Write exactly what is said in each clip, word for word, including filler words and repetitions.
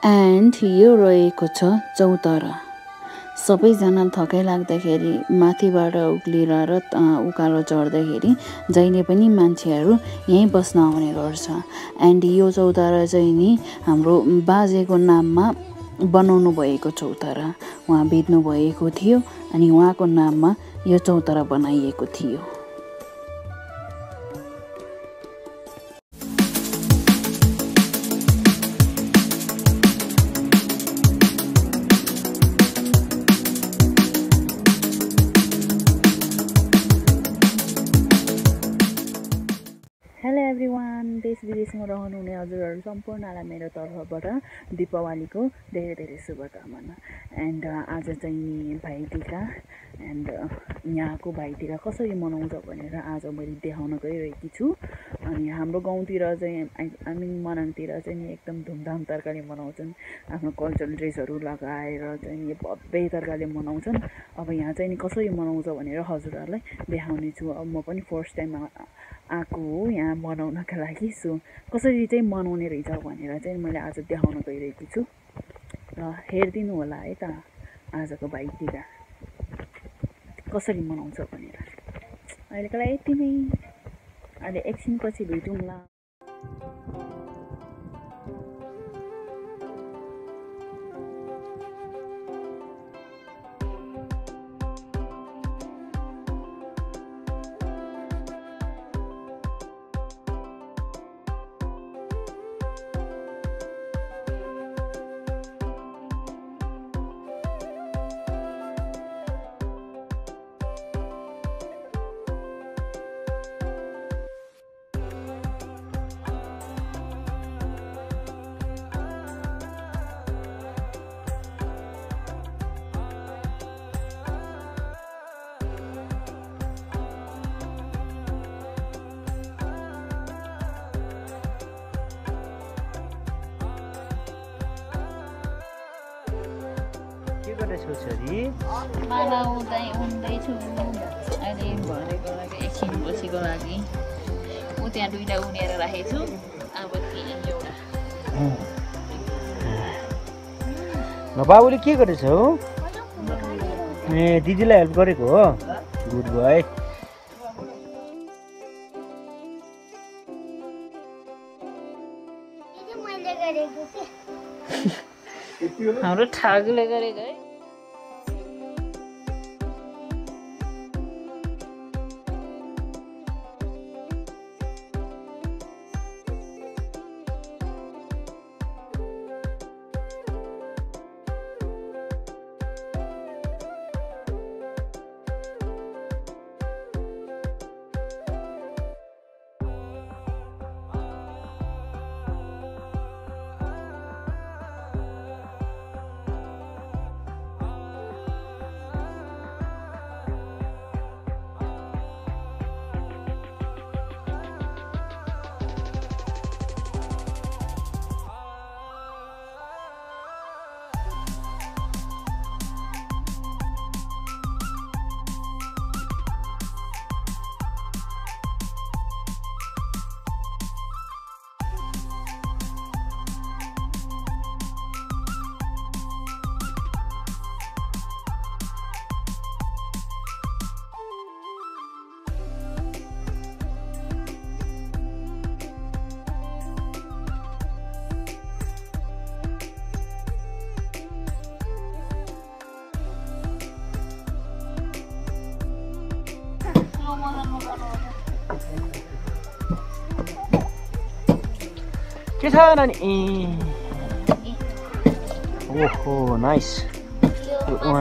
And यो रहेको छ चौतारा। सबैजना थकाइ लाग्दाखेरि माथिबाट उक्लिएर र उकालो चढ्दाखेरि जहिले पनि मान्छेहरू यहीँ बस्न आउने गर्छ। एन्ड यो चौतारा चाहिँ नि हाम्रो बाजेको नाममा बनाउनु भएको चौतारा। उहाँ बित्नु भएको थियो अनि उहाँको नाममा यो चौतारा बनाइएको थियो। हेलो एभ्रिवान, देश विदेशमा रहनुहुने हजुरहरू सम्पूर्णलाई मेरो तर्फबाट दीपावलीको धेरै धेरै शुभकामना। एन्ड आज चाहिँ नि भाइटिका एन्ड यहाँको भाइटिका कसरी मनाउँछ भनेर आज मैले देखाउन गइरहेकी छु। अनि हाम्रो गाउँतिर चाहिँ आई मिन मनाङतिर चाहिँ नि एकदम धुमधाम तरिकाले मनाउँछन्। आफ्नो कल्चरल ड्रेसहरू लगाएर चाहिँ नि भव्य तरिकाले मनाउँछन्। अब यहाँ चाहिँ नि कसरी मनाउँछ भनेर हजुरहरूलाई देखाउने छु। अब म पनि फर्स्ट टाइम आएको हो यहाँ मनाउनका लागि। सो कसरी चाहिँ मनाउने रहेछ भनेर चाहिँ मैले आज देखाउन गइरहेकी छु र हेरिदिनु होला है त आजको भाइटिका कसरी मनाउँछ भनेर। अहिलेको लागि यति नै, अहिले एकछिनपछि भेटौँला। छोरी माला उड्दै उड्दैछु अहिले भरेको लागि एकछिन पछिको लागि ऊ त्यहाँ दुईवटा उनेर राखेको छु। अब एउटा बाबुले के गरेछ हौ? ए दिदीलाई हेल्प गरेको हो, गुड बोय। हाम्रो ठाकुरले गरेको है। के छ नानी? ओहो नाइस वान।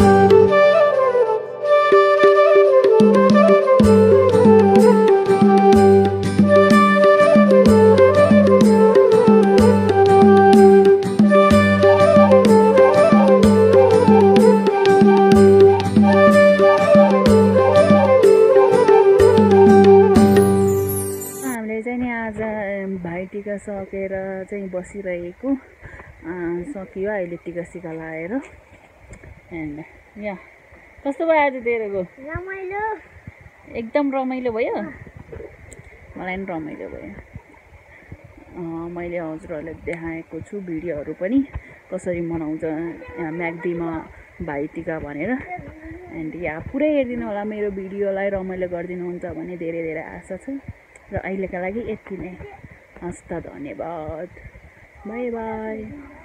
भाइटिका सकेर चाहिँ बसिरहेको सकियो अहिले टिका सिका लाएर एन्ड यहाँ कस्तो भयो आज तेरोको रमाइलो एकदम रमाइलो भयो मलाई पनि रमाइलो भयो मैले हजुरहरूलाई देखाएको छु भिडियोहरू पनि कसरी मनाउँछ यहाँ म्याग्दीमा भाइटिका भनेर एन्ड यहाँ पुरै हेरिदिनु होला मेरो भिडियोलाई रमाइलो गरिदिनुहुन्छ भने धेरै धेरै आशा छ र अहिलेका लागि यति नै हस्त धन्यवाद बाई बाई।